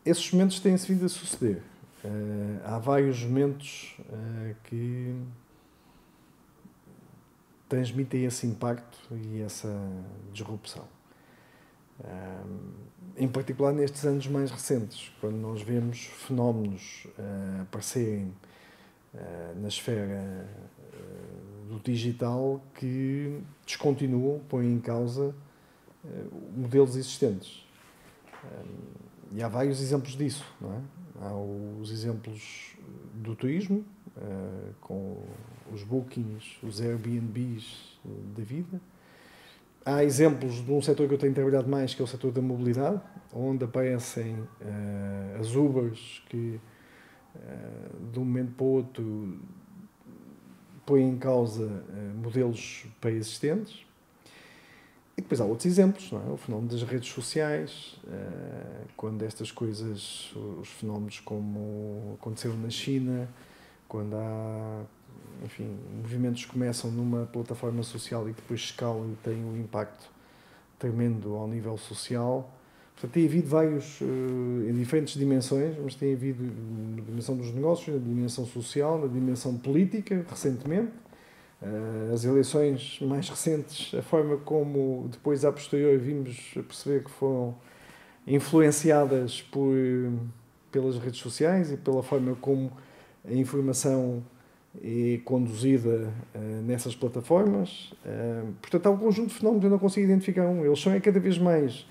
esses momentos têm-se vindo a suceder. Há vários momentos que transmitem esse impacto e essa disrupção. Em particular nestes anos mais recentes, quando nós vemos fenómenos aparecerem na esfera do digital que descontinuam, põem em causa modelos existentes. E há vários exemplos disso, não é? Há os exemplos do turismo, com os bookings, os Airbnbs da vida. Há exemplos de um setor que eu tenho trabalhado mais, que é o setor da mobilidade, onde aparecem as Ubers que, de um momento para o outro, põem em causa modelos pré-existentes. E depois há outros exemplos, não é? O fenómeno das redes sociais, quando estas coisas, os fenómenos como aconteceram na China, quando há, enfim, movimentos que começam numa plataforma social e depois escalam e têm um impacto tremendo ao nível social. Portanto, tem havido vários, em diferentes dimensões, mas tem havido na dimensão dos negócios, na dimensão social, na dimensão política, recentemente. As eleições mais recentes, a forma como depois, a posteriori, vimos a perceber que foram influenciadas pelas redes sociais e pela forma como a informação é conduzida nessas plataformas. Portanto, há um conjunto de fenómenos, eu não consigo identificar um. Eles são cada vez mais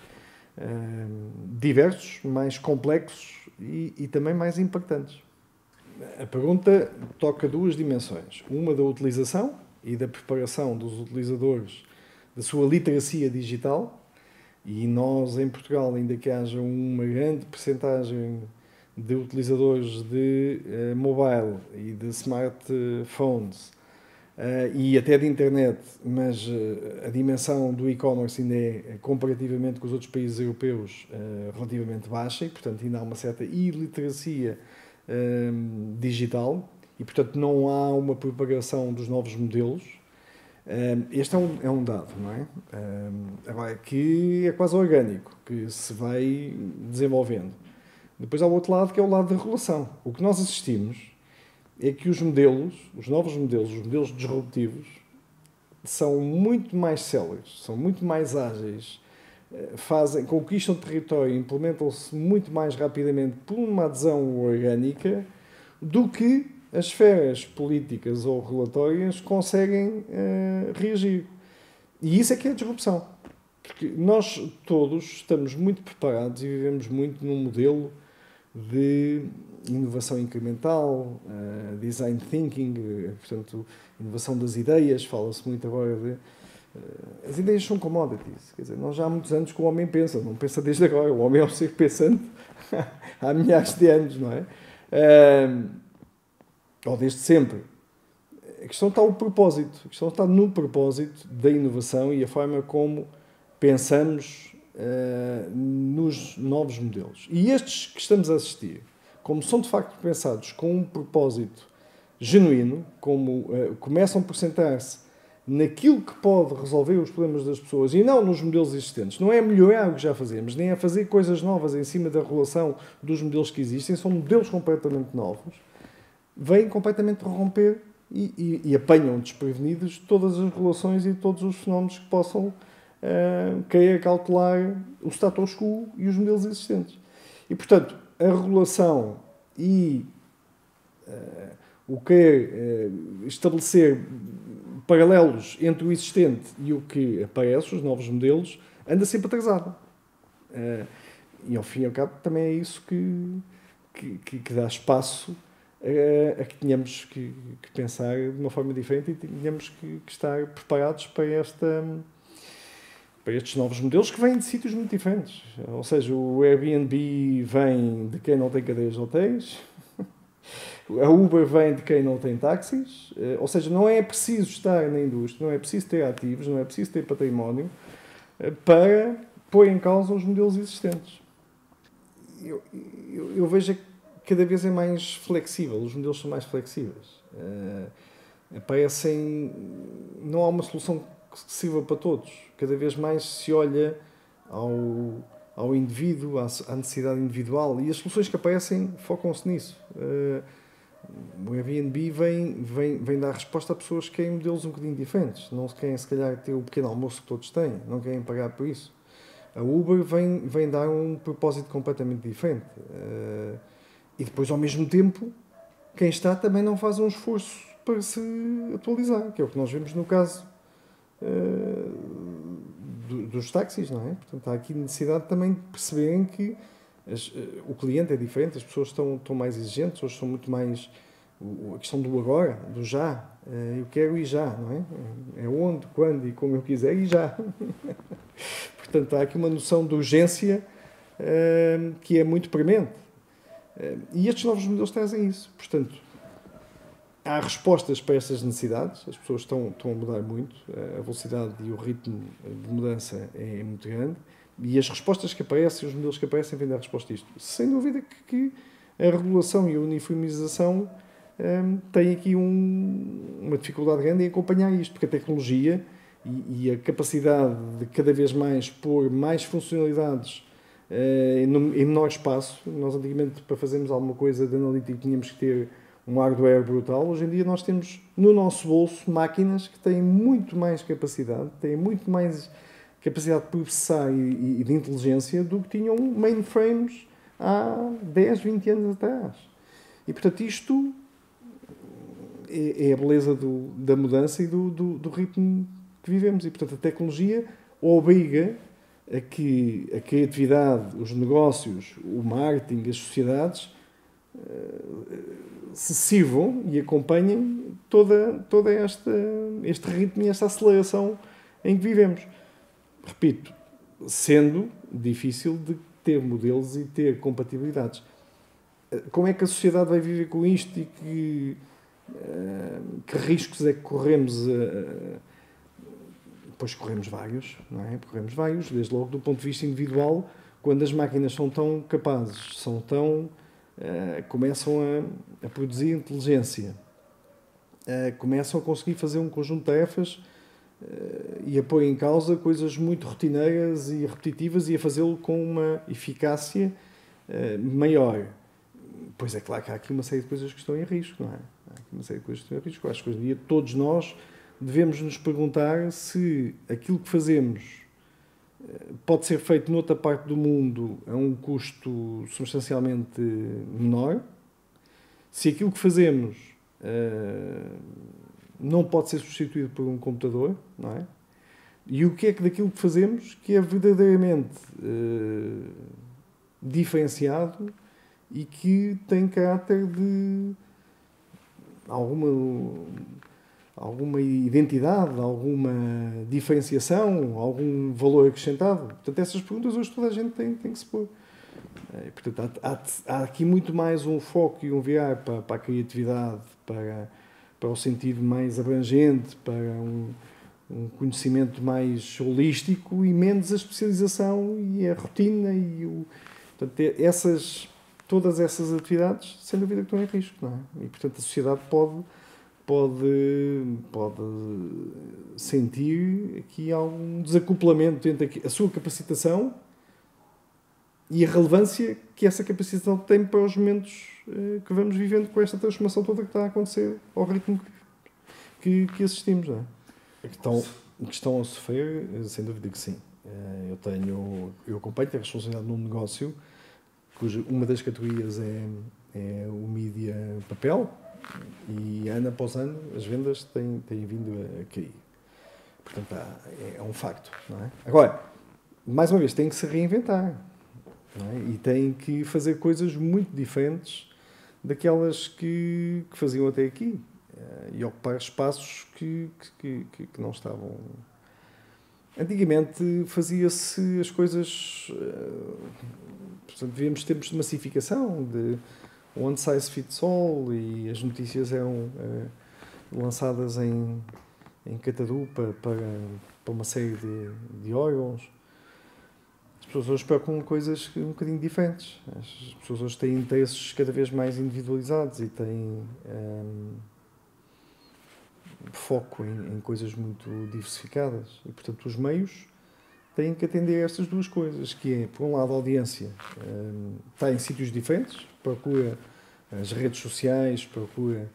diversos, mais complexos e também mais impactantes. A pergunta toca duas dimensões. Uma da utilização e da preparação dos utilizadores da sua literacia digital. E nós, em Portugal, ainda que haja uma grande percentagem de utilizadores de mobile e de smartphones e até de internet, mas a dimensão do e-commerce ainda é, comparativamente com os outros países europeus, relativamente baixa e, portanto, ainda há uma certa iliteracia digital e, portanto, não há uma propagação dos novos modelos. Este é um dado, não é? Agora, que é quase orgânico, que se vai desenvolvendo. Depois há o outro lado, que é o lado da regulação. O que nós assistimos é que os modelos, os novos modelos, os modelos disruptivos, são muito mais céleres, são muito mais ágeis, conquistam território, implementam-se muito mais rapidamente por uma adesão orgânica do que as esferas políticas ou regulatórias conseguem reagir. E isso é que é a disrupção. Porque nós todos estamos muito preparados e vivemos muito num modelo de inovação incremental, design thinking, portanto, inovação das ideias, fala-se muito agora de... as ideias são commodities, quer dizer, nós já há muitos anos que o homem pensa, não pensa desde agora, o homem é um ser pensante há milhares de anos, não é? Ou desde sempre. A questão está no propósito da inovação e a forma como pensamos nos novos modelos. E estes que estamos a assistir, como são de facto pensados com um propósito genuíno, como começam por centrar-se naquilo que pode resolver os problemas das pessoas e não nos modelos existentes. Não é melhorar o que já fazemos, nem é fazer coisas novas em cima da regulação dos modelos que existem, são modelos completamente novos. Vêm completamente romper e apanham desprevenidos todas as relações e todos os fenómenos que possam querer cautelar o status quo e os modelos existentes. E, portanto, a regulação e o querer estabelecer paralelos entre o existente e o que aparece, os novos modelos, anda sempre atrasado. E, ao fim e ao cabo, também é isso que dá espaço a que tenhamos que pensar de uma forma diferente e tenhamos que estar preparados para estes novos modelos que vêm de sítios muito diferentes. Ou seja, o Airbnb vem de quem não tem cadeias de hotéis, a Uber vem de quem não tem táxis, ou seja, não é preciso estar na indústria, não é preciso ter ativos, não é preciso ter património para pôr em causa os modelos existentes. Eu vejo que cada vez é mais flexível, os modelos são mais flexíveis. Não há uma solução que sirva para todos. Cada vez mais se olha ao ao indivíduo, à necessidade individual, e as soluções que aparecem focam-se nisso. O Airbnb vem dar resposta a pessoas que querem modelos um bocadinho diferentes, não querem se calhar ter o pequeno almoço que todos têm, não querem pagar por isso. A Uber vem dar um propósito completamente diferente. E depois, ao mesmo tempo, quem está também não faz um esforço para se atualizar, que é o que nós vemos no caso dos táxis, não é? Portanto, há aqui necessidade também de perceberem que o cliente é diferente, as pessoas estão mais exigentes, hoje são muito mais a questão do agora, do já. Eu quero e já, não é? É onde, quando e como eu quiser e já. Portanto, há aqui uma noção de urgência que é muito premente. E estes novos modelos trazem isso. Portanto, há respostas para estas necessidades, as pessoas estão a mudar muito, a velocidade e o ritmo de mudança é muito grande, e as respostas que aparecem, os modelos que aparecem, vêm dar resposta a isto. Sem dúvida que a regulação e a uniformização têm aqui uma dificuldade grande em acompanhar isto, porque a tecnologia e a capacidade de cada vez mais pôr mais funcionalidades em menor espaço. Nós antigamente, para fazermos alguma coisa de analítico, tínhamos que ter um hardware brutal. Hoje em dia nós temos no nosso bolso máquinas que têm muito mais capacidade, têm muito mais capacidade de processar e de inteligência do que tinham mainframes há 10, 20 anos atrás. E portanto isto é a beleza da mudança e do ritmo que vivemos. E portanto a tecnologia obriga a que a criatividade, os negócios, o marketing, as sociedades se sirvam e acompanhem todo este ritmo e esta aceleração em que vivemos. Repito, sendo difícil de ter modelos e ter compatibilidades. Como é que a sociedade vai viver com isto e que riscos é que corremos? Pois corremos vários, não é? Corremos vários, desde logo do ponto de vista individual, quando as máquinas são tão capazes, começam a produzir inteligência, começam a conseguir fazer um conjunto de tarefas e a pôr em causa coisas muito rotineiras e repetitivas e a fazê-lo com uma eficácia maior. Pois é claro que há aqui uma série de coisas que estão em risco, não é? Há aqui uma série de coisas que estão em risco. Acho que hoje em dia todos nós devemos nos perguntar se aquilo que fazemos pode ser feito noutra parte do mundo a um custo substancialmente menor, se aquilo que fazemos não pode ser substituído por um computador, não é? E o que é que daquilo que fazemos que é verdadeiramente diferenciado e que tem caráter de alguma identidade, alguma diferenciação, algum valor acrescentado. Portanto, essas perguntas hoje toda a gente tem que se pôr. Portanto, há aqui muito mais um foco e um virar para a criatividade, para o sentido mais abrangente, para um conhecimento mais holístico e menos a especialização e a rotina. Portanto, todas essas atividades, sem dúvida que estão em risco, não é? E, portanto, a sociedade pode sentir aqui algum desacoplamento entre a sua capacitação e a relevância que essa capacitação tem para os momentos que vamos vivendo com esta transformação toda que está a acontecer ao ritmo que assistimos. Não é? Que estão a sofrer, sem dúvida que sim. Eu acompanho a responsabilidade num negócio cuja uma das categorias é o mídia papel, e ano após ano as vendas têm vindo a cair. Portanto, é um facto. Não é? Agora, mais uma vez, tem que se reinventar. Não é? E tem que fazer coisas muito diferentes daquelas que faziam até aqui. E ocupar espaços que não estavam... Antigamente fazia-se as coisas... Portanto, vivíamos tempos de massificação, de one size fits all, e as notícias eram lançadas em catadupa para uma série de órgãos. As pessoas hoje preocupam coisas um bocadinho diferentes. As pessoas hoje têm interesses cada vez mais individualizados e têm foco em coisas muito diversificadas. E, portanto, os meios têm que atender a estas duas coisas, que é, por um lado, a audiência está em sítios diferentes, procura as redes sociais, procura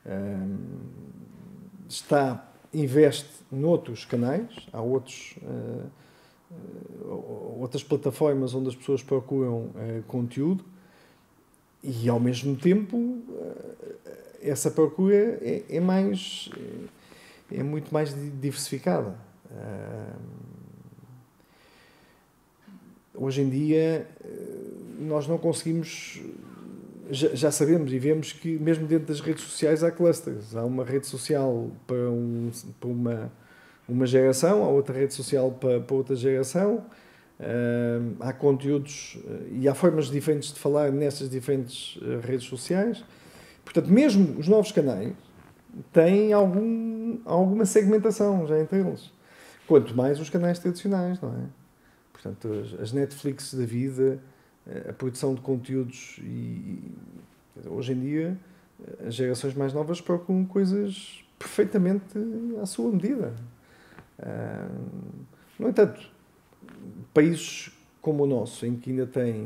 investe noutros canais, há outras plataformas onde as pessoas procuram conteúdo e, ao mesmo tempo, essa procura é muito mais diversificada. Hoje em dia, nós não conseguimos... Já sabemos e vemos que, mesmo dentro das redes sociais, há clusters. Há uma rede social para uma geração, há outra rede social para outra geração. Há conteúdos e há formas diferentes de falar nessas diferentes redes sociais. Portanto, mesmo os novos canais têm alguma segmentação já entre eles. Quanto mais os canais tradicionais, não é? Portanto, as Netflix da vida, a produção de conteúdos hoje em dia as gerações mais novas procuram coisas perfeitamente à sua medida. No entanto, países como o nosso, em que ainda tem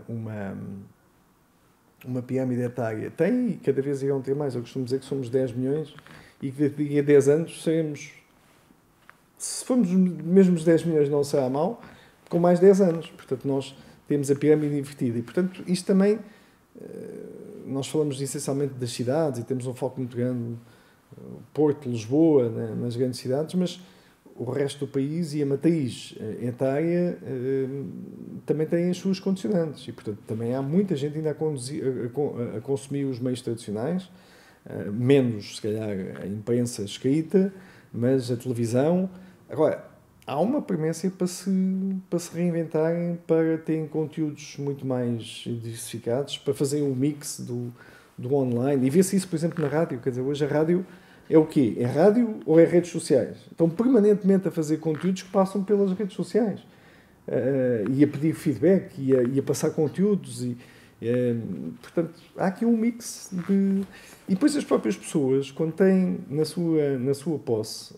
uma pirâmide etária, tem e cada vez irão ter mais. Eu costumo dizer que somos 10 milhões e que daqui a 10 anos seremos, se formos mesmo os 10 milhões não será mal, com mais 10 anos. Portanto, nós temos a pirâmide invertida. E, portanto, isto também, nós falamos essencialmente das cidades e temos um foco muito grande, Porto, Lisboa, nas grandes cidades, mas o resto do país e a matriz etária também têm as suas condicionantes. E, portanto, também há muita gente ainda a consumir os meios tradicionais, menos, se calhar, a imprensa escrita, mas a televisão. Agora, há uma premência para se reinventarem, para terem conteúdos muito mais diversificados, para fazerem um mix do online. E vê-se isso, por exemplo, na rádio. Quer dizer, hoje a rádio é o quê? É rádio ou é redes sociais? Estão permanentemente a fazer conteúdos que passam pelas redes sociais. E a pedir feedback, e a passar conteúdos. Portanto, há aqui um mix de... E depois as próprias pessoas, quando têm na sua posse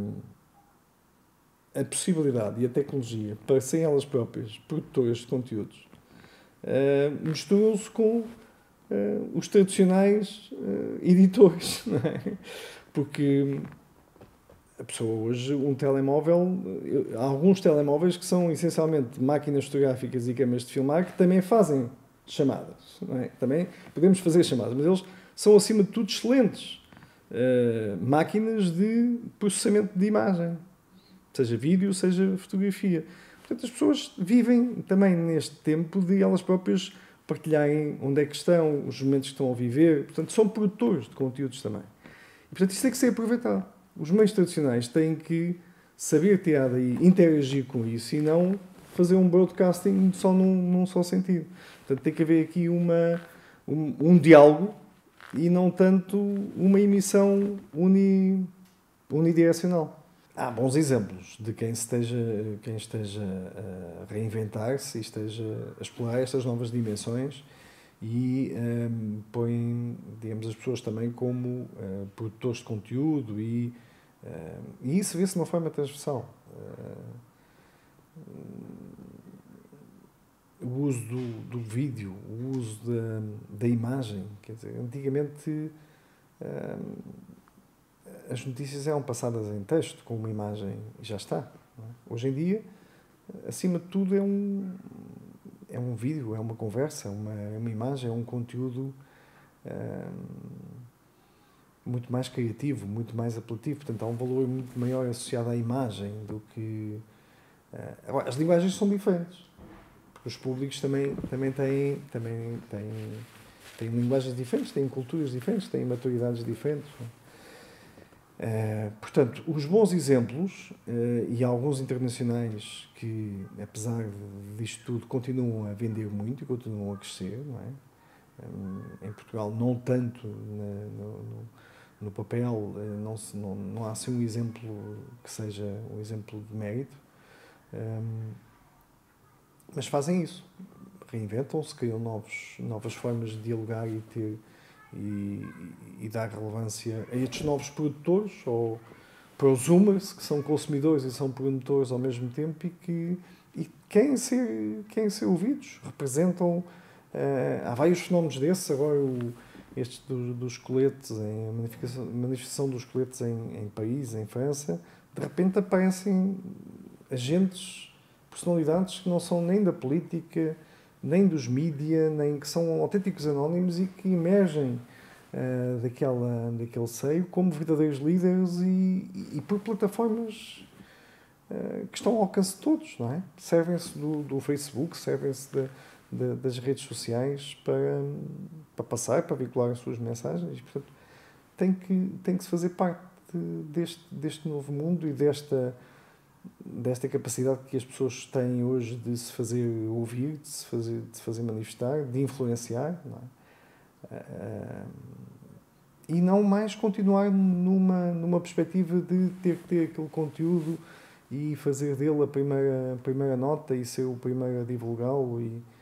a possibilidade e a tecnologia para serem elas próprias produtoras de conteúdos, misturam-se com os tradicionais editores, não é? Porque a pessoa hoje, um telemóvel, há alguns telemóveis que são essencialmente máquinas fotográficas e câmaras de filmar que também fazem chamadas, não é? Também podemos fazer chamadas, mas eles são acima de tudo excelentes máquinas de processamento de imagem, seja vídeo, seja fotografia. Portanto, as pessoas vivem também neste tempo de elas próprias partilharem onde é que estão, os momentos que estão a viver. Portanto, são produtores de conteúdos também. E, portanto, isso tem que ser aproveitado. Os meios tradicionais têm que saber tirar daí, interagir com isso e não fazer um broadcasting só num só sentido. Portanto, tem que haver aqui um diálogo e não tanto uma emissão unidirecional. Há bons exemplos de quem esteja a reinventar-se e esteja a explorar estas novas dimensões e põe, digamos, as pessoas também como produtores de conteúdo e isso vê-se de uma forma transversal. O uso do vídeo, o uso da imagem, quer dizer, antigamente as notícias eram passadas em texto, com uma imagem, e já está. Não é? Hoje em dia, acima de tudo, é um vídeo, é uma conversa, é uma imagem, é um conteúdo muito mais criativo, muito mais apelativo. Portanto, há um valor muito maior associado à imagem do que... Agora, as linguagens são diferentes, porque os públicos também têm linguagens diferentes, têm culturas diferentes, têm maturidades diferentes. Não é? Portanto, os bons exemplos e alguns internacionais que, apesar disto tudo, continuam a vender muito e continuam a crescer, não é? Em Portugal, não tanto no papel, não há assim um exemplo que seja um exemplo de mérito, mas fazem isso, reinventam-se, criam novas formas de dialogar e ter e dar relevância a estes novos produtores ou para os Zoomers, que são consumidores e são promotores ao mesmo tempo e querem ser ouvidos, representam. Há vários fenómenos desses, agora estes dos coletes, a manifestação dos coletes em Paris, em França, de repente aparecem agentes, personalidades que não são nem da política, nem dos mídia, nem que são autênticos anónimos e que emergem daquele seio como verdadeiros líderes e por plataformas que estão ao alcance de todos, não é? Servem-se do Facebook, servem-se das redes sociais para passar, para vincular as suas mensagens. Portanto, tem que se fazer parte deste novo mundo e desta capacidade que as pessoas têm hoje de se fazer ouvir, de se fazer manifestar, de influenciar, não é? E não mais continuar numa perspectiva de ter que ter aquele conteúdo e fazer dele a primeira nota e ser o primeiro a divulgá-lo.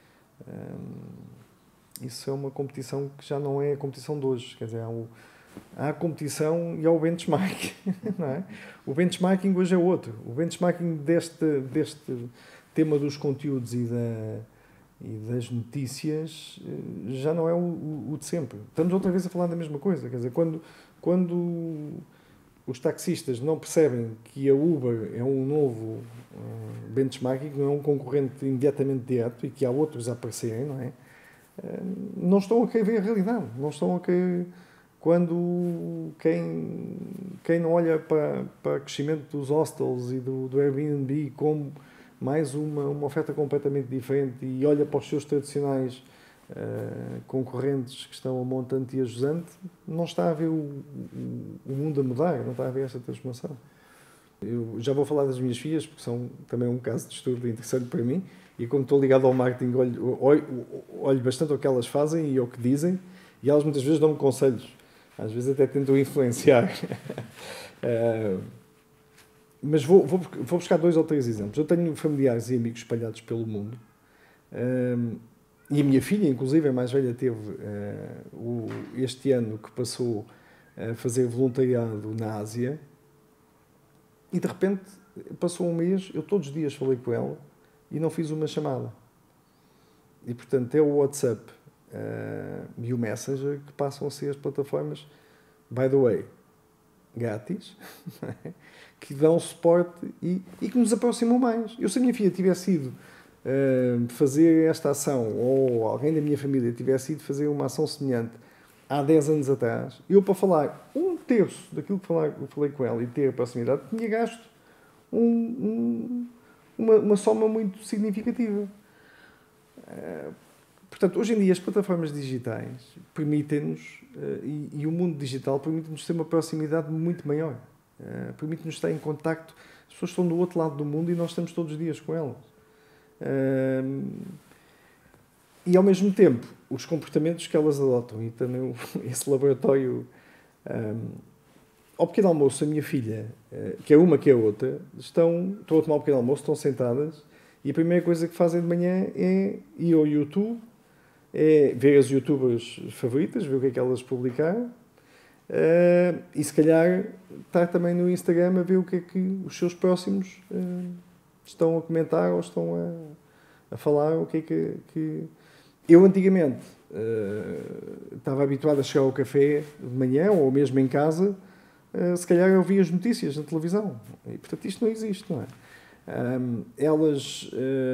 Isso é uma competição que já não é a competição de hoje. Quer dizer, há a competição e há o benchmark. Não é? O benchmarking hoje é outro. O benchmarking deste tema dos conteúdos e das notícias já não é o de sempre. Estamos outra vez a falar da mesma coisa. Quer dizer, quando os taxistas não percebem que a Uber é um novo benchmarking, não é um concorrente imediatamente direto e que há outros a aparecerem, não é? Não estão a querer ver a realidade. Não estão a querer... Quando quem não olha para o crescimento dos hostels e do Airbnb como mais uma oferta completamente diferente e olha para os seus tradicionais concorrentes que estão a montante e a jusante, não está a ver o mundo a mudar, não está a ver esta transformação. Eu já vou falar das minhas filhas, porque são também um caso de estudo interessante para mim, e como estou ligado ao marketing, olho bastante ao que elas fazem e ao que dizem, e elas muitas vezes dão-me conselhos. Às vezes até tentam influenciar. Mas vou buscar 2 ou 3 exemplos. Eu tenho familiares e amigos espalhados pelo mundo. E a minha filha, inclusive, a mais velha, teve este ano que passou a fazer voluntariado na Ásia. E de repente, passou um mês, eu todos os dias falei com ela e não fiz uma chamada. E portanto, é o WhatsApp e o Messenger que passam a ser as plataformas, by the way, grátis, que dão suporte e que nos aproximam mais. Eu, se a minha filha tivesse ido fazer esta ação, ou alguém da minha família tivesse ido fazer uma ação semelhante há 10 anos atrás, eu, para falar 1/3 daquilo que eu falei com ela e ter a proximidade, tinha gasto uma soma muito significativa. Portanto, hoje em dia as plataformas digitais permitem-nos, e o mundo digital permite-nos ter uma proximidade muito maior. Permite-nos estar em contacto. As pessoas estão do outro lado do mundo e nós estamos todos os dias com elas. E ao mesmo tempo, os comportamentos que elas adotam, e também esse laboratório. Ao pequeno almoço, a minha filha, que é uma que é outra, estão a tomar o pequeno almoço, estão sentadas, e a primeira coisa que fazem de manhã é ir ao YouTube, é ver as youtubers favoritas, ver o que é que elas publicaram, e se calhar estar também no Instagram a ver o que é que os seus próximos estão a comentar ou estão a falar, o que é que... Eu antigamente estava habituado a chegar ao café de manhã ou mesmo em casa, se calhar eu via as notícias na televisão. E, portanto, isto não existe, não é? Elas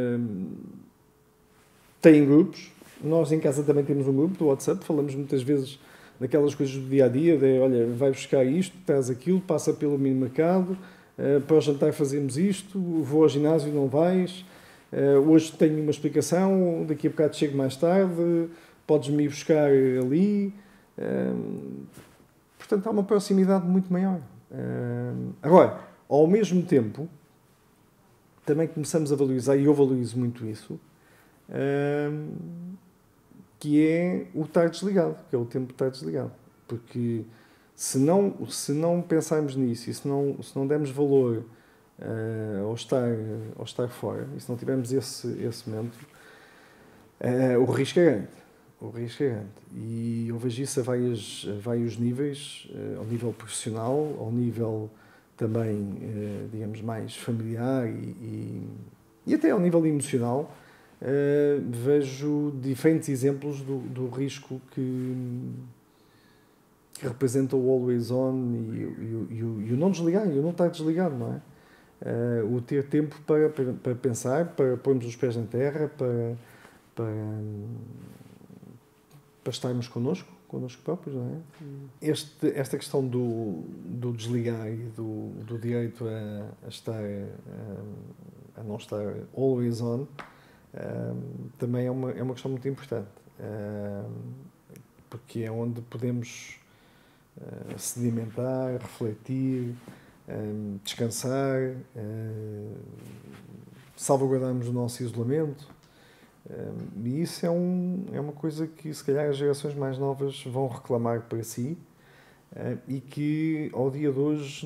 têm grupos. Nós em casa também temos um grupo do WhatsApp. Falamos muitas vezes daquelas coisas do dia-a-dia, de, olha, vai buscar isto, traz aquilo, passa pelo mini-mercado, para o jantar fazemos isto, vou ao ginásio, não vais, hoje tenho uma explicação, daqui a bocado chego mais tarde, podes-me ir buscar ali. Portanto, há uma proximidade muito maior. Agora, ao mesmo tempo, também começamos a valorizar, e eu valorizo muito isso, que é o estar desligado, que é o tempo de estar desligado. Porque se não pensarmos nisso e se não dermos valor ao estar fora, e se não tivermos esse momento, o risco é grande. O risco é grande. E eu vejo isso a vários níveis, ao nível profissional, ao nível também, digamos, mais familiar e até ao nível emocional, vejo diferentes exemplos do risco que representa o always on e o não desligar, e o não estar desligado, não é? O ter tempo para pensar, para pormos os pés na terra, para estarmos connosco próprios, não é? Esta questão do desligar e do direito a estar, a não estar always on, também é uma questão muito importante, porque é onde podemos sedimentar, refletir, descansar, salvaguardarmos o nosso isolamento. E isso é uma coisa que se calhar as gerações mais novas vão reclamar para si, e que ao dia de hoje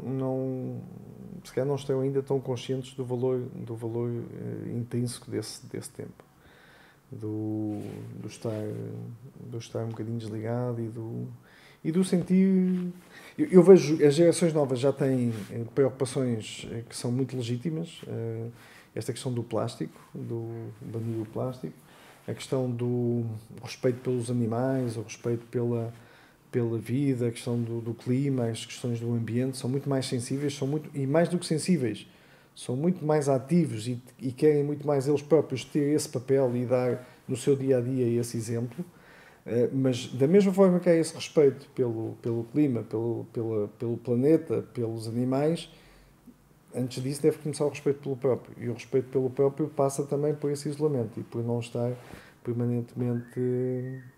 se calhar não estão ainda tão conscientes do valor intrínseco desse tempo, do estar um bocadinho desligado e do sentir. Eu vejo as gerações novas já têm preocupações que são muito legítimas. Esta questão do plástico, do banir o plástico, a questão do respeito pelos animais, o respeito pela vida, a questão do clima, as questões do ambiente, são muito mais sensíveis, e mais do que sensíveis, são muito mais ativos e querem muito mais eles próprios ter esse papel e dar no seu dia-a-dia esse exemplo. Mas da mesma forma que há esse respeito pelo clima, pelo planeta, pelos animais, antes disso deve começar o respeito pelo próprio. E o respeito pelo próprio passa também por esse isolamento e por não estar permanentemente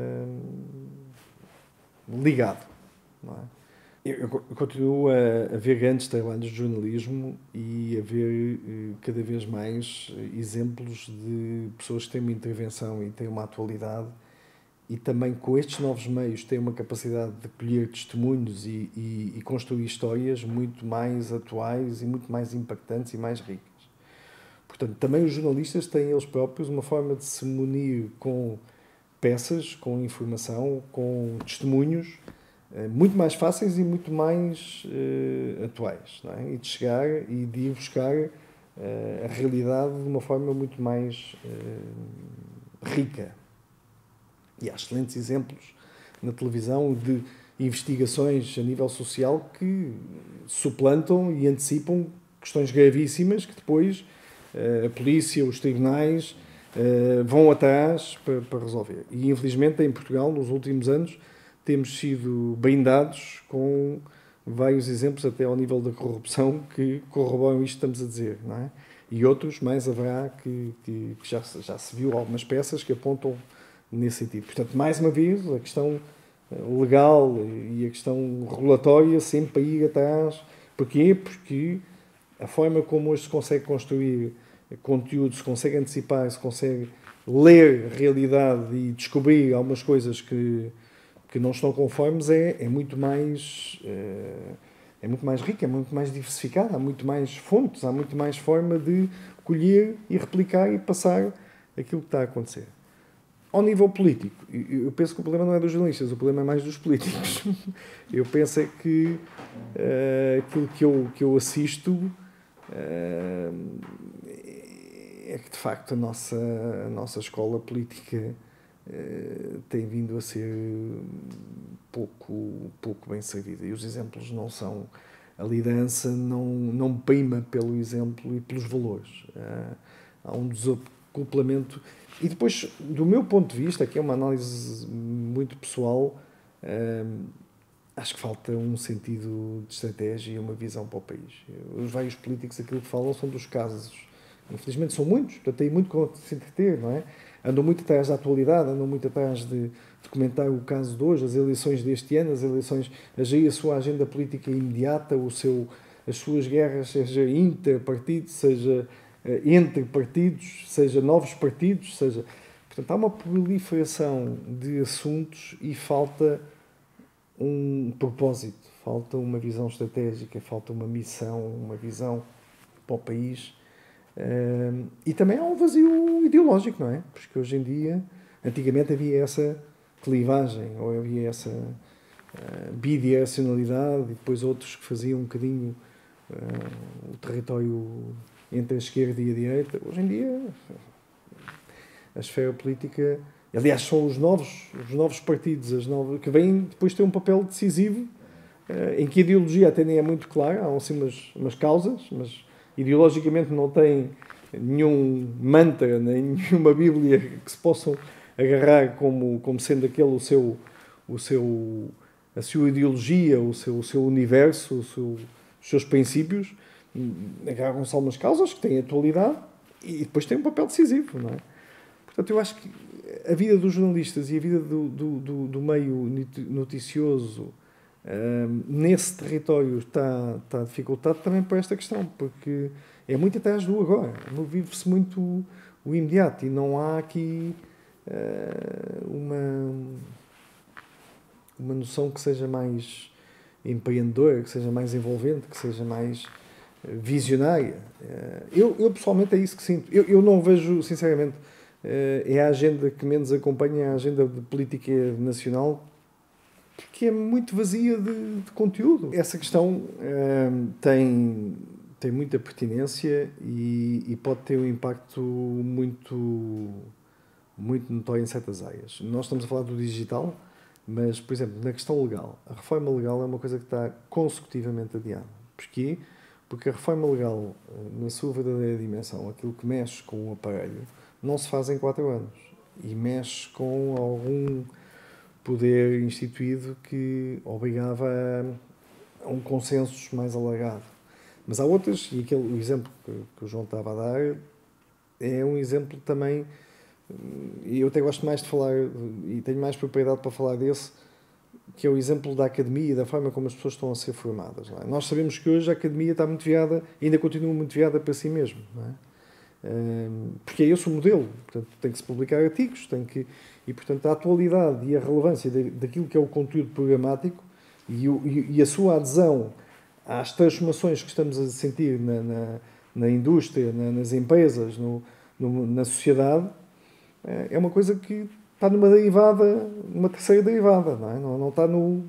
ligado. Não é? Eu continuo a ver grandes trabalhos de jornalismo e a ver cada vez mais exemplos de pessoas que têm uma intervenção e têm uma atualidade e também com estes novos meios têm uma capacidade de colher testemunhos e construir histórias muito mais atuais e muito mais impactantes e mais ricas. Portanto, também os jornalistas têm eles próprios uma forma de se munir com peças, com informação, com testemunhos muito mais fáceis e muito mais atuais, não é? E de chegar e de ir buscar a realidade de uma forma muito mais rica. E há excelentes exemplos na televisão de investigações a nível social que suplantam e antecipam questões gravíssimas que depois a polícia, os tribunais vão atrás para resolver. E infelizmente em Portugal, nos últimos anos, temos sido brindados com vários exemplos até ao nível da corrupção que corroboram isto que estamos a dizer, não é? E outros, mais haverá, que já se viu algumas peças que apontam nesse sentido. Portanto, mais uma vez, a questão legal e a questão regulatória sempre a ir atrás. Porquê? Porque a forma como hoje se consegue construir conteúdo, se consegue antecipar, se consegue ler a realidade e descobrir algumas coisas que não estão conformes é muito mais rica, é muito mais diversificada, há muito mais fontes, há muito mais forma de colher e replicar e passar aquilo que está a acontecer. Ao nível político, eu penso que o problema não é dos jornalistas, o problema é mais dos políticos. Eu penso é que aquilo que eu assisto é que, de facto, a nossa escola política tem vindo a ser pouco bem servida. E os exemplos não são... A liderança não prima pelo exemplo e pelos valores. Há um desacoplamento. E depois, do meu ponto de vista, que é uma análise muito pessoal, acho que falta um sentido de estratégia e uma visão para o país. Os vários políticos, aquilo que falam são dos casos. Infelizmente são muitos, portanto têm muito que se entreter, não é? Andam muito atrás da atualidade, andam muito atrás de comentar o caso de hoje, as eleições deste ano, a gerir a sua agenda política imediata, as suas guerras, seja interpartido, seja entre partidos, seja novos partidos, seja... Portanto, há uma proliferação de assuntos e falta um propósito, falta uma visão estratégica, falta uma missão, uma visão para o país. E também há um vazio ideológico, não é? Porque hoje em dia, antigamente havia essa clivagem, ou havia bidirecionalidade, e depois outros que faziam um bocadinho o território entre a esquerda e a direita. Hoje em dia, a esfera política, aliás, são os novos partidos, que vêm depois ter um papel decisivo, em que a ideologia até nem é muito clara, há assim umas causas, mas ideologicamente não tem nenhum mantra, nem nenhuma Bíblia que se possam agarrar como sendo aquele a sua ideologia, o seu universo, os seus princípios. Agarram-se a umas causas que têm atualidade e depois têm um papel decisivo, não é? Portanto, eu acho que a vida dos jornalistas e a vida do meio noticioso nesse território está dificultado também por esta questão, porque é muito atrás do agora. Vive-se muito o imediato e não há aqui uma noção que seja mais empreendedora, que seja mais envolvente, que seja mais visionária. Eu pessoalmente é isso que sinto. Eu não vejo, sinceramente, é a agenda que menos acompanha a agenda de política nacional, que é muito vazia de conteúdo. Essa questão tem muita pertinência e pode ter um impacto muito notório em certas áreas. Nós estamos a falar do digital, mas, por exemplo, na questão legal, a reforma legal é uma coisa que está consecutivamente adiada. Porquê? Porque a reforma legal, na sua verdadeira dimensão, aquilo que mexe com o aparelho, não se faz em 4 anos. E mexe com algum poder instituído que obrigava a um consenso mais alargado. Mas há outras, e o exemplo que o João estava a dar é um exemplo também, e eu até gosto mais de falar, e tenho mais propriedade para falar desse, que é o exemplo da academia e da forma como as pessoas estão a ser formadas. Não é? Nós sabemos que hoje a academia está muito virada, ainda continua muito virada para si mesmo. Não é? Porque é esse o modelo. Portanto, tem que se publicar artigos, e portanto a atualidade e a relevância daquilo que é o conteúdo programático e a sua adesão às transformações que estamos a sentir na indústria, nas empresas, na sociedade, é uma coisa que está numa numa terceira derivada, não é? Não está no...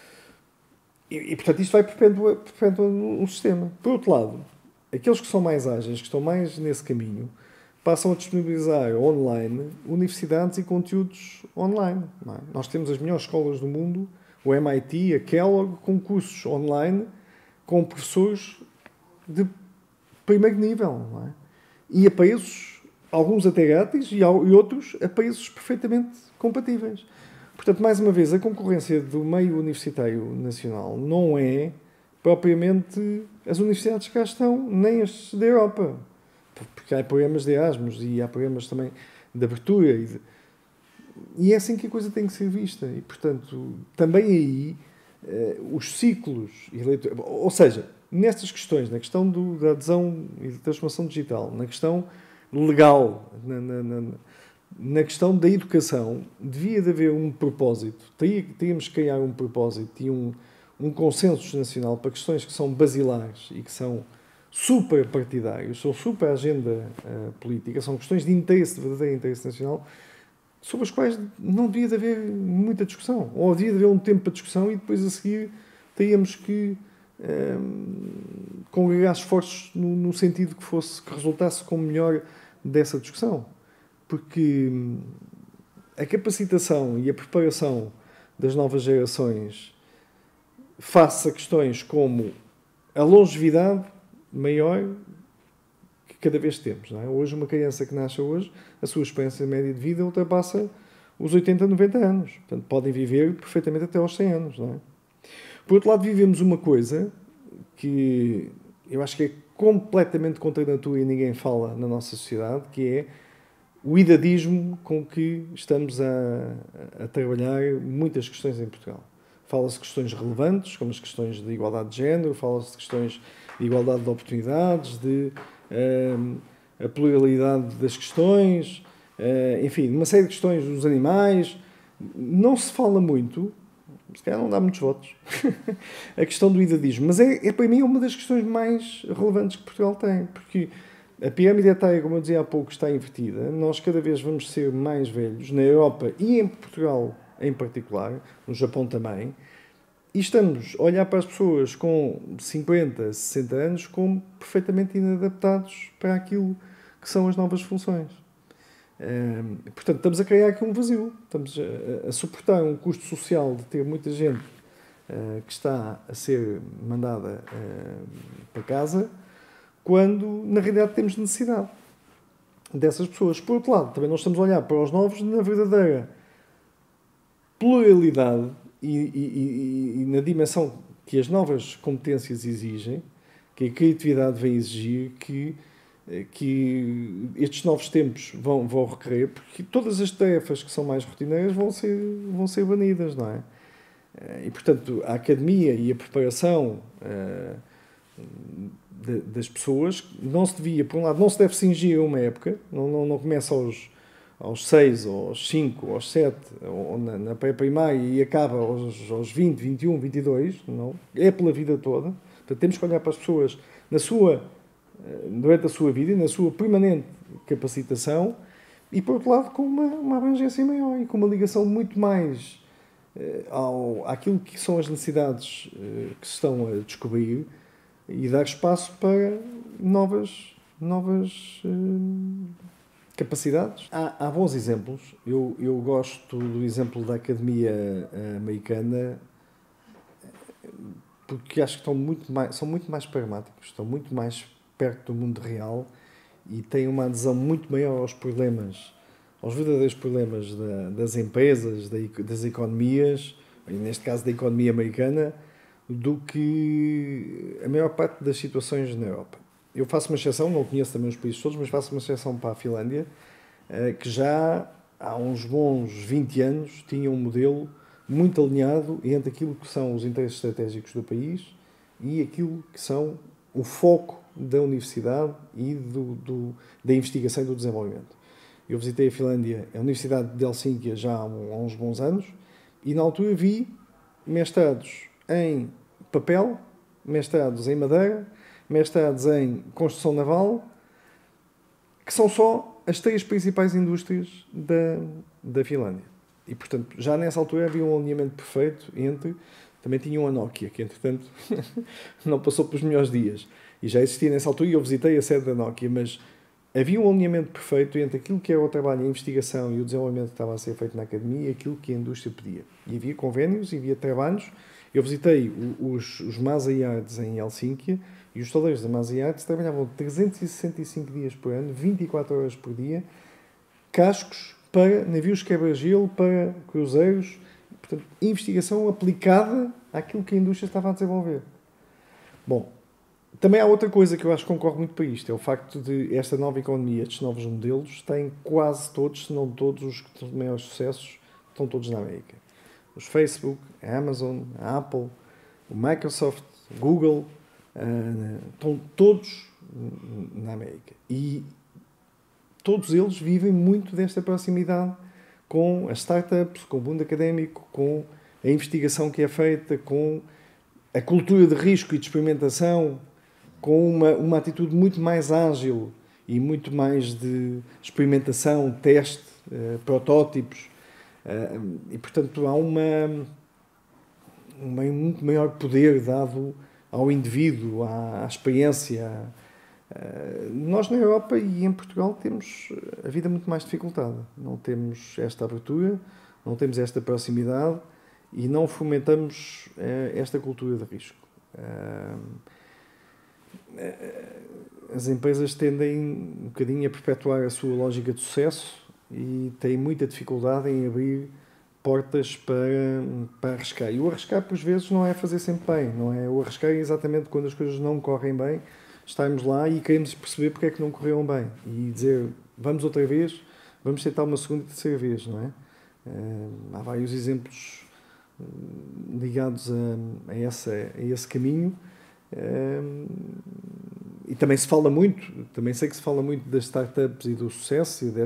E portanto isto vai perpetua no sistema. Por outro lado, aqueles que são mais ágeis, que estão mais nesse caminho, passam a disponibilizar online universidades e conteúdos online. Não é? Nós temos as melhores escolas do mundo, o MIT, a Kellogg, com cursos online, com professores de primeiro nível. Não é? E a preços, alguns até grátis, e outros a preços perfeitamente compatíveis. Portanto, mais uma vez, a concorrência do meio universitário nacional não é propriamente as universidades que cá estão, nem as da Europa. Porque há programas de Erasmus e há programas também de abertura. E é assim que a coisa tem que ser vista. E, portanto, também aí, os ciclos... Ou seja, nestas questões, na questão da adesão e da transformação digital, na questão legal, na questão da educação, devia de haver um propósito. Teríamos que criar um propósito e um consenso nacional para questões que são basilares e que são super partidários, são super agenda política, são questões de verdadeiro interesse nacional, sobre as quais não devia de haver muita discussão. Ou devia de haver um tempo para discussão e depois a seguir teríamos que congregar esforços no sentido que resultasse com melhor dessa discussão. Porque a capacitação e a preparação das novas gerações face a questões como a longevidade maior que cada vez temos. Não é? Hoje, uma criança que nasce hoje, a sua experiência média de vida ultrapassa os 80, 90 anos. Portanto, podem viver perfeitamente até aos 100 anos. Não é? Por outro lado, vivemos uma coisa que eu acho que é completamente contra a natura e ninguém fala na nossa sociedade, que é o idadismo com que estamos a trabalhar muitas questões em Portugal. Fala-se de questões relevantes, como as questões de igualdade de género, fala-se de questões de igualdade de oportunidades, de a pluralidade das questões, enfim, uma série de questões dos animais. Não se fala muito, se calhar não dá muitos votos, a questão do idadismo. Mas para mim, uma das questões mais relevantes que Portugal tem, porque a pirâmide etária, como eu dizia há pouco, está invertida. Nós cada vez vamos ser mais velhos, na Europa e em Portugal em particular, no Japão também, E estamos a olhar para as pessoas com 50, 60 anos como perfeitamente inadaptados para aquilo que são as novas funções. Portanto, estamos a criar aqui um vazio. Estamos a suportar um custo social de ter muita gente que está a ser mandada para casa, quando, na realidade, temos necessidade dessas pessoas. Por outro lado, também nós estamos a olhar para os novos na verdadeira pluralidade e na dimensão que as novas competências exigem, que a criatividade vem exigir, que estes novos tempos vão requerer, porque todas as tarefas que são mais rotineiras vão ser banidas, não é? E, portanto, a academia e a preparação das pessoas não se devia, por um lado, não se deve cingir a uma época, não começa aos 6, ou aos 5, ou aos 7, ou na pré-primária e acaba aos 20, 21, 22, não, é pela vida toda. Portanto, temos que olhar para as pessoas durante a sua vida e na sua permanente capacitação e, por outro lado, com uma abrangência maior e com uma ligação muito mais àquilo que são as necessidades que se estão a descobrir e dar espaço para novas capacidades. Há bons exemplos. Eu gosto do exemplo da Academia Americana porque acho que são muito mais pragmáticos, estão muito mais perto do mundo real e têm uma adesão muito maior aos problemas, aos verdadeiros problemas das empresas, das economias, e neste caso da economia americana, do que a maior parte das situações na Europa. Eu faço uma exceção, não conheço também os países todos, mas faço uma exceção para a Finlândia, que já há uns bons 20 anos tinha um modelo muito alinhado entre aquilo que são os interesses estratégicos do país e aquilo que são o foco da universidade e da investigação e do desenvolvimento. Eu visitei a Finlândia, a Universidade de Helsínquia, já há uns bons anos, e na altura vi mestrados em papel, mestrados em madeira, mestrados em construção naval, que são só as 3 principais indústrias da Finlândia. E, portanto, já nessa altura havia um alinhamento perfeito entre... Também tinha uma Nokia, que, entretanto, não passou pelos melhores dias. E já existia nessa altura, e eu visitei a sede da Nokia, mas havia um alinhamento perfeito entre aquilo que era o trabalho, a investigação e o desenvolvimento que estava a ser feito na academia e aquilo que a indústria pedia. E havia convénios, e havia trabalhos. Eu visitei os Masa Yards em Helsínquia, e os taleiros da Masa Yards trabalhavam 365 dias por ano, 24 horas por dia, cascos para navios quebra-gelo, para cruzeiros. Portanto, investigação aplicada àquilo que a indústria estava a desenvolver. Bom, também há outra coisa que eu acho que concorre muito para isto, é o facto de esta nova economia, estes novos modelos, têm quase todos, se não todos, os que têm maiores sucessos, estão todos na América. Os Facebook, a Amazon, a Apple, o Microsoft, o Google, estão todos na América. E todos eles vivem muito desta proximidade com as startups, com o mundo académico, com a investigação que é feita, com a cultura de risco e de experimentação, com uma atitude muito mais ágil e muito mais de experimentação, teste, protótipos. E, portanto, há um muito maior poder dado ao indivíduo, à experiência. Nós na Europa e em Portugal temos a vida muito mais dificultada. Não temos esta abertura, não temos esta proximidade e não fomentamos esta cultura de risco. As empresas tendem um bocadinho a perpetuar a sua lógica de sucesso e têm muita dificuldade em abrir portas para arriscar. E o arriscar, por vezes, não é fazer sempre bem. Não é? O arriscar é exatamente quando as coisas não correm bem, estarmos lá e queremos perceber porque é que não correram bem. E dizer, vamos outra vez, vamos tentar uma segunda e terceira vez, não é? Há vários exemplos ligados a esse caminho. E também se fala muito, também sei que se fala muito das startups e do sucesso e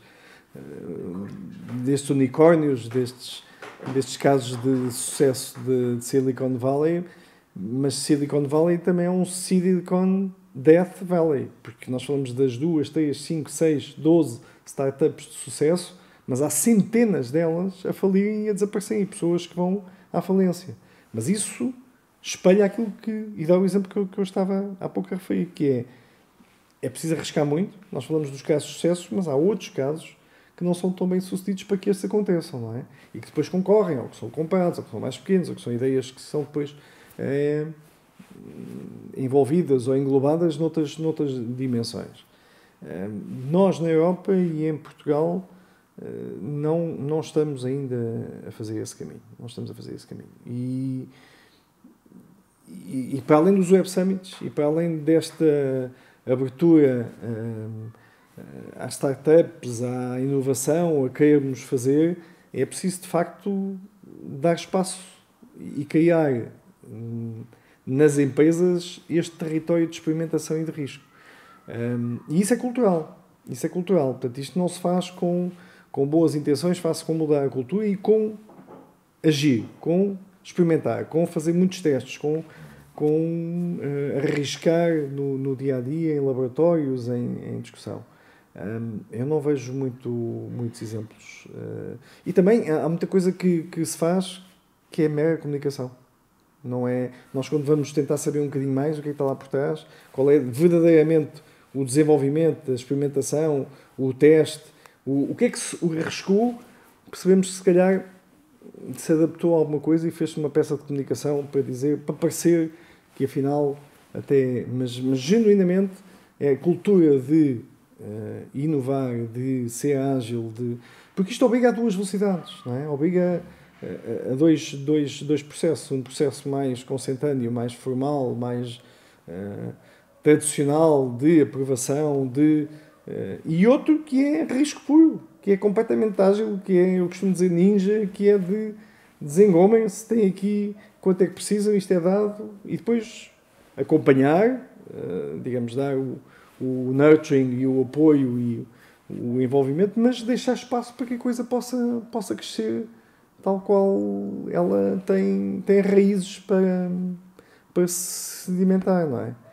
destes unicórnios, destes casos de sucesso de Silicon Valley, mas Silicon Valley também é um Silicon Death Valley, porque nós falamos das 2, 3, 5, 6, 12 startups de sucesso, mas há centenas delas a falirem e a desaparecerem, pessoas que vão à falência. Mas isso espelha aquilo que... E dá o exemplo que eu estava há pouco a referir, que é preciso arriscar muito. Nós falamos dos casos de sucesso, mas há outros casos que não são tão bem sucedidos para que estes aconteçam, não é? E que depois concorrem, ou que são comprados, ou que são mais pequenos, ou que são ideias que são depois envolvidas ou englobadas noutras dimensões. Nós, na Europa e em Portugal, não estamos ainda a fazer esse caminho. Não estamos a fazer esse caminho. E para além dos Web Summits, e para além desta abertura às startups, à inovação, a querermos fazer, é preciso, de facto, dar espaço e criar nas empresas este território de experimentação e de risco. E isso é cultural. Isso é cultural. Portanto, isto não se faz com boas intenções, faz-se com mudar a cultura e com agir, com experimentar, com fazer muitos testes, com arriscar no dia-a-dia, em laboratórios, em discussão. Eu não vejo muitos exemplos. E também há muita coisa que se faz que é mera comunicação. Não é, nós, quando vamos tentar saber um bocadinho mais o que é que está lá por trás, qual é verdadeiramente o desenvolvimento, a experimentação, o teste, o que é que se arriscou, percebemos que se calhar se adaptou a alguma coisa e fez uma peça de comunicação para dizer, para parecer que afinal até, mas genuinamente é a cultura de inovar, de ser ágil, porque isto obriga a duas velocidades, não é? Obriga a dois processos, um processo mais consentâneo, mais formal, mais tradicional de aprovação, e outro que é risco puro, que é completamente ágil, que é, eu costumo dizer, ninja, que é de desengomem-se, tem aqui quanto é que precisam, isto é dado, e depois acompanhar, digamos, dar o nurturing e o apoio e o envolvimento, mas deixar espaço para que a coisa possa crescer tal qual ela tem raízes para se sedimentar, não é?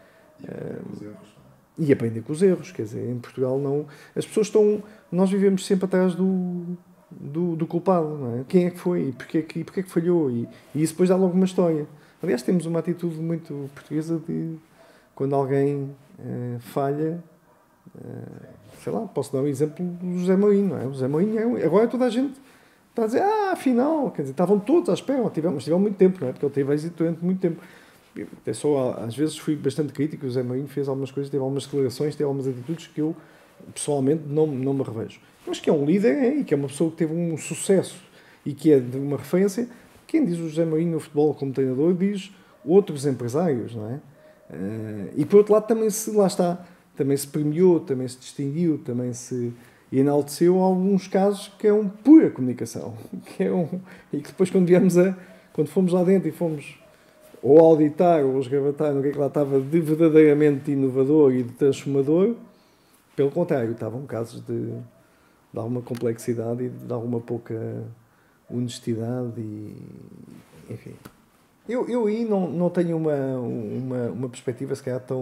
E aprender com os erros, quer dizer, em Portugal não... As pessoas estão... Nós vivemos sempre atrás do culpado, não é? Quem é que foi? E porquê que falhou? E isso depois dá logo uma história. Aliás, temos uma atitude muito portuguesa de... Quando alguém falha... sei lá, posso dar um exemplo do José Mourinho, não é? O José Mourinho, agora toda a gente está a dizer, afinal, quer dizer, estavam todos à espera, mas tiveram muito tempo, não é? Porque ele teve êxito durante muito tempo. Até só, às vezes fui bastante crítico, o José Mourinho fez algumas coisas, teve algumas declarações, teve algumas atitudes que eu, pessoalmente, não me revejo. Mas que é um líder e que é uma pessoa que teve um sucesso e que é de uma referência. Quem diz o José Mourinho no futebol como treinador, diz outros empresários, não é? E por outro lado também também se premiou, também se distinguiu, também se enalteceu alguns casos que é pura comunicação. E que depois quando fomos lá dentro e fomos ou auditar ou esgravatar no que é que lá estava de verdadeiramente inovador e de transformador, pelo contrário, estavam casos de alguma complexidade e de alguma pouca honestidade e, enfim. Eu aí não tenho uma perspectiva se calhar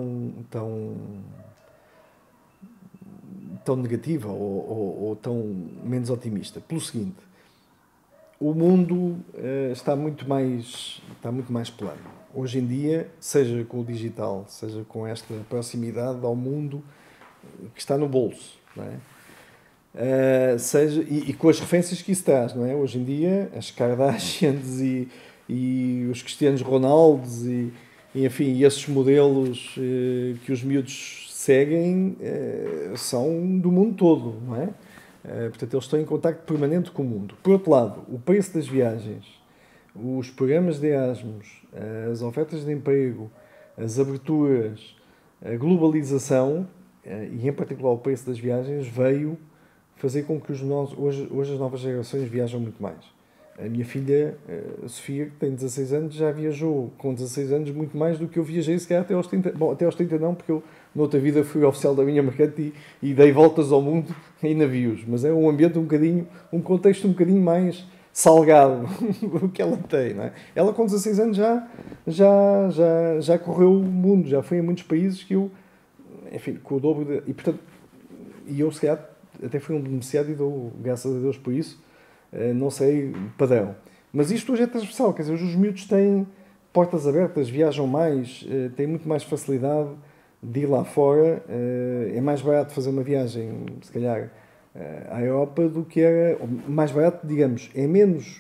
tão negativa ou tão menos otimista. Pelo seguinte, o mundo está muito mais plano. Hoje em dia, seja com o digital, seja com esta proximidade ao mundo que está no bolso, não é? E com as referências que isso traz, não é? Hoje em dia, as Kardashians e os Cristianos Ronaldos e esses modelos que os miúdos seguem são do mundo todo, não é? Portanto, eles estão em contacto permanente com o mundo. Por outro lado, o preço das viagens, os programas de Erasmus, as ofertas de emprego, as aberturas, a globalização, e em particular o preço das viagens, veio fazer com que hoje as novas gerações viajam muito mais. A minha filha, a Sofia, que tem 16 anos, já viajou com 16 anos muito mais do que eu viajei, se calhar até aos 30. Bom, até aos 30 não, porque eu, noutra vida, fui oficial da minha mercante e dei voltas ao mundo em navios. Mas é um ambiente um contexto um bocadinho mais salgado do que ela tem, não é? Ela, com 16 anos, já correu o mundo, já foi a muitos países que eu, enfim, com o dobro e, portanto, eu, se calhar, até fui um beneficiário e dou graças a Deus por isso. Não sei, padrão. Mas isto hoje é transversal, quer dizer, hoje os miúdos têm portas abertas, viajam mais, têm muito mais facilidade de ir lá fora. É mais barato fazer uma viagem, se calhar, à Europa do que era. Mais barato, digamos, é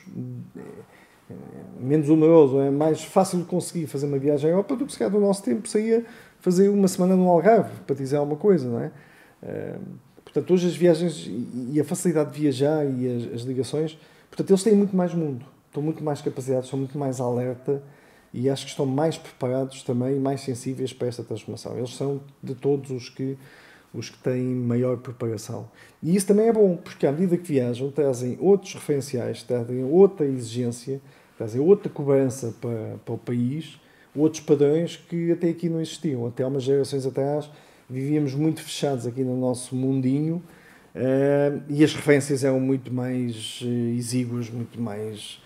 menos oneroso, é mais fácil de conseguir fazer uma viagem à Europa do que se calhar do nosso tempo saía fazer uma semana no Algarve, para dizer alguma coisa, não é? Portanto, hoje as viagens e a facilidade de viajar e as ligações, portanto, eles têm muito mais mundo, estão muito mais capacitados, são muito mais alerta e acho que estão mais preparados também e mais sensíveis para esta transformação. Eles são de todos os que têm maior preparação. E isso também é bom, porque à medida que viajam, trazem outros referenciais, trazem outra exigência, trazem outra cobrança para o país, outros padrões que até aqui não existiam. Até há umas gerações atrás vivíamos muito fechados aqui no nosso mundinho e as referências eram muito mais exíguas, muito mais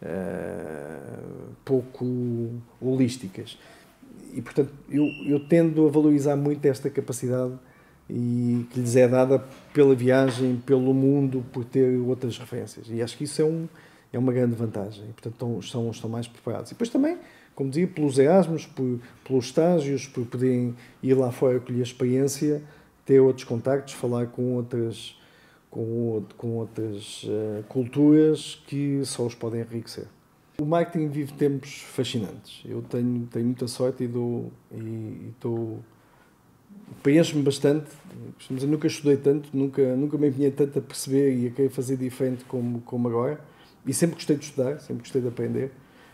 pouco holísticas. E, portanto, eu tendo a valorizar muito esta capacidade e que lhes é dada pela viagem, pelo mundo, por ter outras referências. E acho que isso é uma grande vantagem. E, portanto, estão mais preparados. E depois também, como dizia, pelos Erasmus, pelos estágios, por poderem ir lá fora colher experiência, ter outros contactos, falar com outras culturas que só os podem enriquecer. O marketing vive tempos fascinantes. Eu tenho muita sorte e preencho-me bastante. Mas eu nunca estudei tanto, nunca me empenhei tanto a perceber e a querer fazer diferente como agora. E sempre gostei de estudar, sempre gostei de aprender.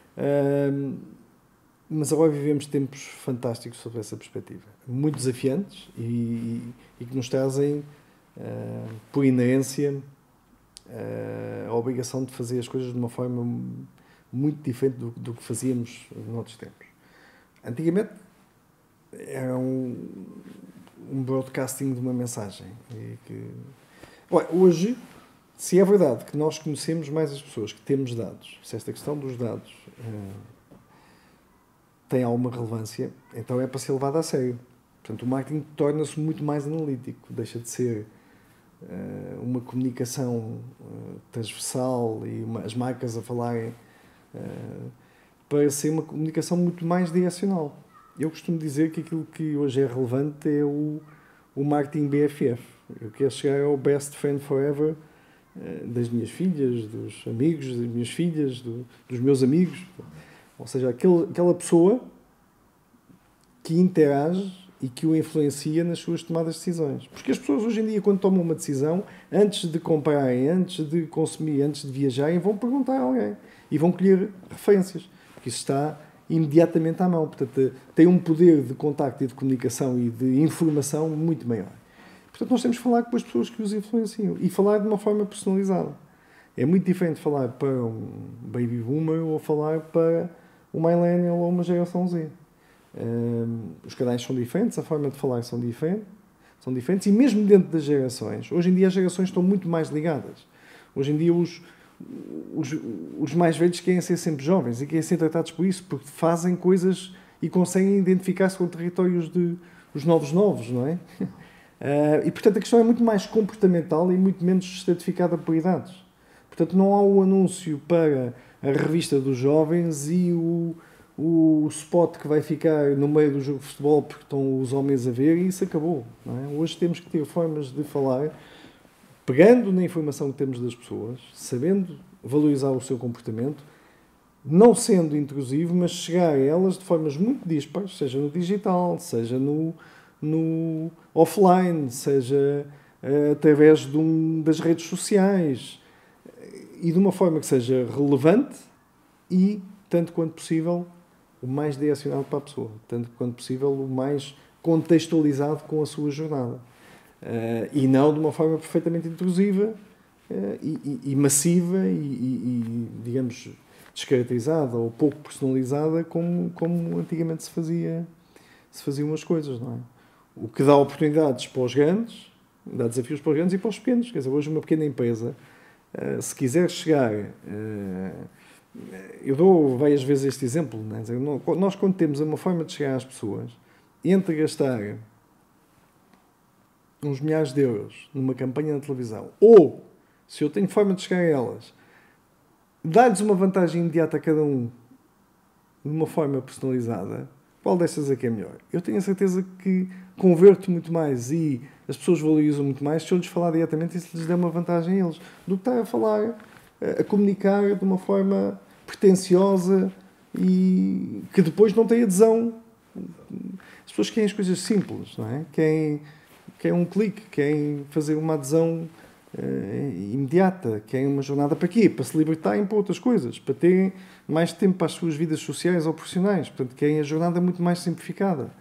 Mas agora vivemos tempos fantásticos sob essa perspectiva. Muito desafiantes e que nos trazem, por inerência, a obrigação de fazer as coisas de uma forma muito diferente do que fazíamos noutros tempos. Antigamente era um broadcasting de uma mensagem. Hoje, se é verdade que nós conhecemos mais as pessoas, que temos dados, se esta questão dos dados tem alguma relevância, então é para ser levado a sério. Portanto, o marketing torna-se muito mais analítico, deixa de ser uma comunicação transversal e as marcas a falarem para ser uma comunicação muito mais direcional. Eu costumo dizer que aquilo que hoje é relevante é o marketing BFF. Eu quero chegar ao best friend forever das minhas filhas, dos amigos das minhas filhas, dos meus amigos. Ou seja, aquela pessoa que interage e que o influencia nas suas tomadas de decisões. Porque as pessoas hoje em dia, quando tomam uma decisão, antes de comprarem, antes de consumir, antes de viajarem, vão perguntar a alguém e vão colher referências, porque isso está imediatamente à mão. Portanto, tem um poder de contacto e de comunicação e de informação muito maior. Portanto, nós temos que falar com as pessoas que os influenciam e falar de uma forma personalizada. É muito diferente falar para um baby boomer ou falar para um millennial ou uma geração Z. Os canais são diferentes, a forma de falar são diferentes e mesmo dentro das gerações, hoje em dia as gerações estão muito mais ligadas. Hoje em dia os mais velhos querem ser sempre jovens e querem ser tratados por isso, porque fazem coisas e conseguem identificar-se com territórios dos novos, não é? E portanto a questão é muito mais comportamental e muito menos estratificada por idades. Portanto não há o anúncio para a revista dos jovens e o spot que vai ficar no meio do jogo de futebol porque estão os homens a ver e isso acabou. Não é? Hoje temos que ter formas de falar, pegando na informação que temos das pessoas, sabendo valorizar o seu comportamento, não sendo intrusivo, mas chegar a elas de formas muito dispares, seja no digital, seja no offline, seja através das redes sociais, e de uma forma que seja relevante e, tanto quanto possível, o mais direcionado para a pessoa, tanto quanto possível, o mais contextualizado com a sua jornada. E não de uma forma perfeitamente intrusiva e massiva e, digamos, descaracterizada ou pouco personalizada como antigamente se faziam as coisas, não é? O que dá oportunidades para os grandes, dá desafios para os grandes e para os pequenos. Quer dizer, hoje uma pequena empresa, se quiser chegar... eu dou várias vezes este exemplo, não é? Nós quando temos uma forma de chegar às pessoas, entre gastar uns milhares de euros numa campanha na televisão, ou, se eu tenho forma de chegar a elas, Dar-lhes uma vantagem imediata a cada um de uma forma personalizada, qual destas é que é melhor? Eu tenho a certeza que converto muito mais e as pessoas valorizam muito mais se eu lhes falar diretamente e se lhes der uma vantagem a eles, do que estar a falar, a comunicar de uma forma pretenciosa e que depois não tem adesão. As pessoas querem as coisas simples, não é? Querem um clique, querem fazer uma adesão imediata, querem uma jornada para quê? Para se libertarem para outras coisas, para terem mais tempo para as suas vidas sociais ou profissionais. Portanto, querem a jornada muito mais simplificada.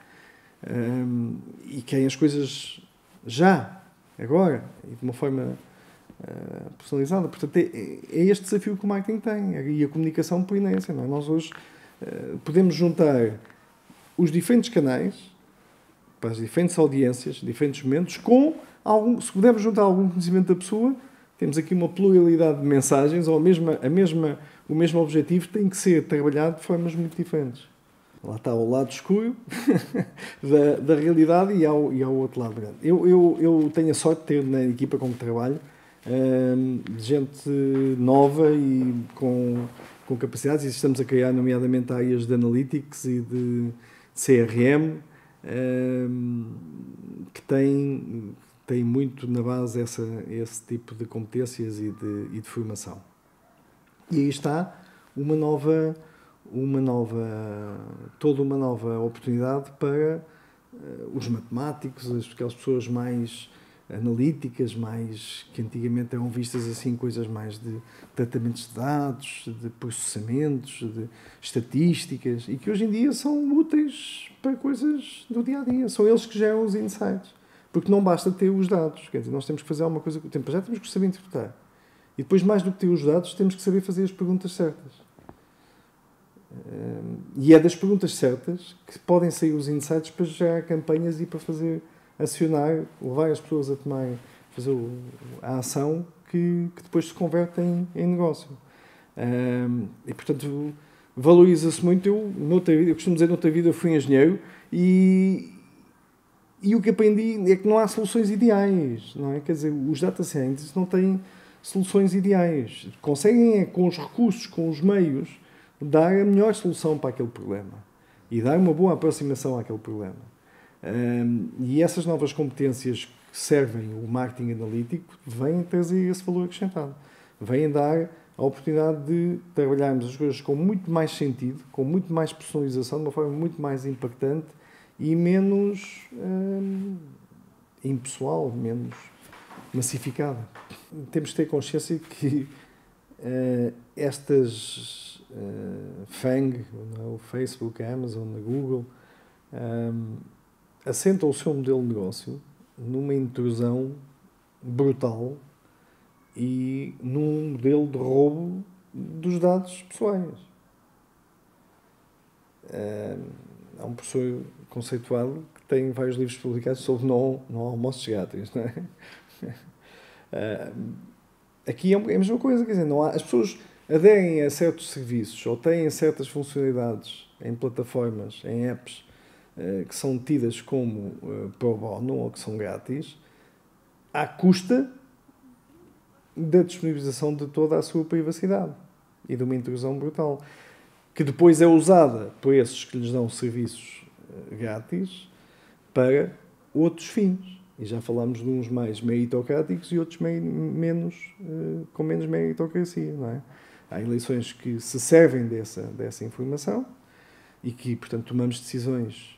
E querem as coisas já, agora, e de uma forma personalizada. Portanto, é este desafio que o marketing tem, e a comunicação por inércia. Não é? Nós hoje podemos juntar os diferentes canais, para as diferentes audiências, diferentes momentos, se pudermos juntar algum conhecimento da pessoa, temos aqui uma pluralidade de mensagens, ou o mesmo objetivo tem que ser trabalhado de formas muito diferentes. Lá está o lado escuro da realidade e há o outro lado grande. Eu tenho a sorte de ter na equipa com que trabalho gente nova e com capacidades, e estamos a criar nomeadamente áreas de Analytics e de CRM, que tem muito na base esse tipo de competências e de formação. E aí está toda uma nova oportunidade para os matemáticos, aquelas pessoas mais analíticas, que antigamente eram vistas assim, coisas mais de tratamentos de dados, de processamentos, de estatísticas, e que hoje em dia são úteis para coisas do dia-a-dia. São eles que geram os insights. Porque não basta ter os dados. Quer dizer, nós temos que fazer alguma coisa com o tempo. Já temos que saber interpretar. E depois, mais do que ter os dados, temos que saber fazer as perguntas certas. E é das perguntas certas que podem sair os insights para gerar campanhas e para acionar, levar as pessoas a fazer a ação que depois se converte em negócio. E, portanto, valoriza-se muito. Eu costumo dizer, noutra vida eu fui engenheiro e o que aprendi é que não há soluções ideais, não é? Quer dizer, os data scientists não têm soluções ideais. Conseguem, com os recursos, com os meios, dar a melhor solução para aquele problema e dar uma boa aproximação àquele problema. E essas novas competências que servem o marketing analítico vêm trazer esse valor acrescentado. Vêm dar a oportunidade de trabalharmos as coisas com muito mais sentido, com muito mais personalização, de uma forma muito mais impactante e menos impessoal, menos massificada. Temos de ter consciência que estas FANG, o Facebook, a Amazon, a Google, assentam o seu modelo de negócio numa intrusão brutal e num modelo de roubo dos dados pessoais. Há um professor conceituado que tem vários livros publicados sobre não almoços grátis, não é? Aqui é a mesma coisa, quer dizer, as pessoas aderem a certos serviços ou têm certas funcionalidades em plataformas, em apps, que são tidas como pro bono ou que são grátis, à custa da disponibilização de toda a sua privacidade e de uma intrusão brutal, que depois é usada por esses que lhes dão serviços grátis para outros fins. E já falámos de uns mais meritocráticos e outros com menos meritocracia, não é? Há eleições que se servem dessa informação e que, portanto, tomamos decisões,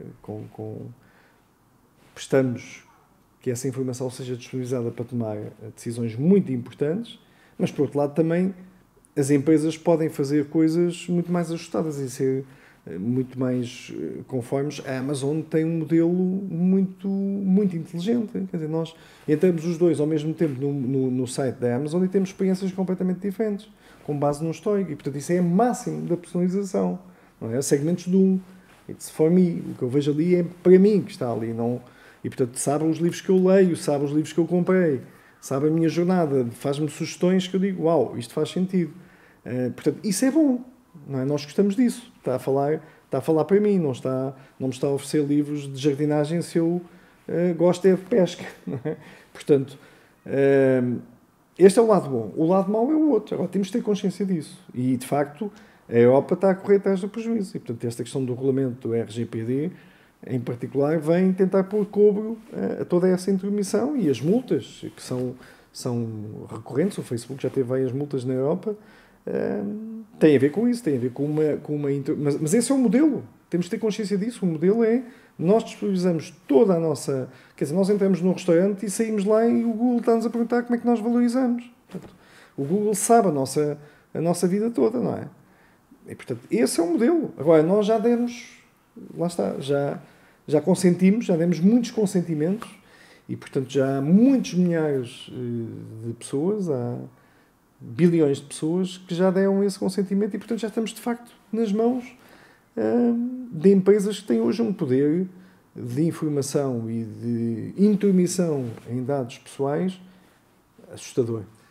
prestamos que essa informação seja disponibilizada para tomar decisões muito importantes, mas, por outro lado, também as empresas podem fazer coisas muito mais ajustadas e ser muito mais conformes. A Amazon tem um modelo muito, muito inteligente. Quer dizer, nós entramos os dois ao mesmo tempo no site da Amazon e temos experiências completamente diferentes, com base no histórico. E, portanto, isso é o máximo da personalização. Não é? Segmentos de It's for me. O que eu vejo ali é para mim que está ali. Não... E, portanto, sabe os livros que eu leio, sabe os livros que eu comprei, sabe a minha jornada, faz-me sugestões que eu digo, uau, isto faz sentido. Portanto, isso é bom. Não é? Nós gostamos disso. Está a falar para mim, não me está a oferecer livros de jardinagem se eu gosto de pesca. Não é? Portanto, este é o lado bom. O lado mau é o outro. Agora, temos de ter consciência disso. E, de facto, a Europa está a correr atrás do prejuízo. E, portanto, esta questão do regulamento do RGPD, em particular, vem tentar pôr cobro a toda essa intromissão e as multas, que são recorrentes. O Facebook já teve várias multas na Europa. Tem a ver com isso, tem a ver com uma mas esse é o modelo. Temos de ter consciência disso. O modelo é, nós disponibilizamos toda a nossa... Quer dizer, nós entramos num restaurante e saímos lá e o Google está-nos a perguntar como é que nós valorizamos. Portanto, o Google sabe a nossa vida toda, não é? E, portanto, esse é o modelo. Agora, nós já demos... Lá está, já consentimos, já demos muitos consentimentos e, portanto, já há muitos milhares de pessoas, há bilhões de pessoas que já deram esse consentimento e, portanto, já estamos, de facto, nas mãos de empresas que têm hoje um poder de informação e de intromissão em dados pessoais assustador.